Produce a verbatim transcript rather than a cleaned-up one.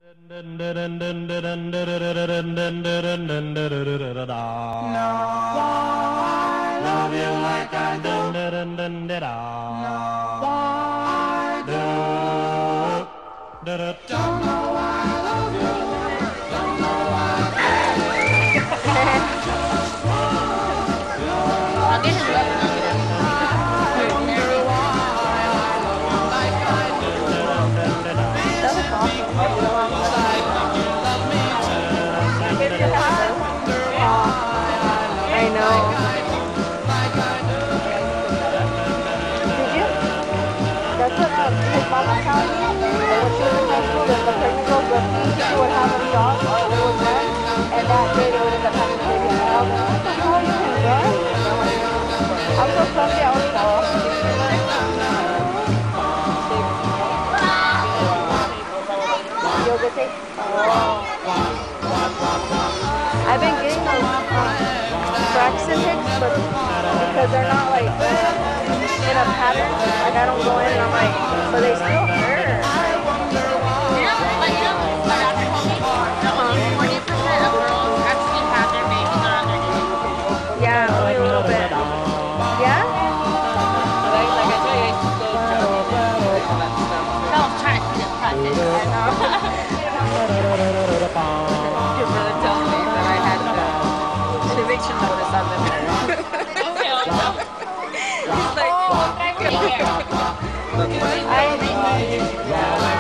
love you like I do. No, I do. Don't know why I love you. Don't know why I I'll get his weapon. I know. Did you? That's what um, his mom was telling me. That when she was in high school, that the pregnant girls would she would have a dog or it would run, and that day they would end up having a baby. And I was like, what the hell, you can run? I'm so clumsy, I would fall. Yoga tape? Oh. I've been getting those um, Braxton hicks, but because they're not like in a pattern, like I don't go in and I'm like, but they still hurt. You know, like, you know, my doctor told me that forty percent of girls actually have their babies around their knees. Yeah, only a little bit. Yeah? Like, like I tell you, I used to go jogging and all that stuff. No, I'm trying to keep it practice. I know. Your brother tells me that I had uh, to make sure notice on them. Okay, I'll go. He's like, Oh, I'm right here. I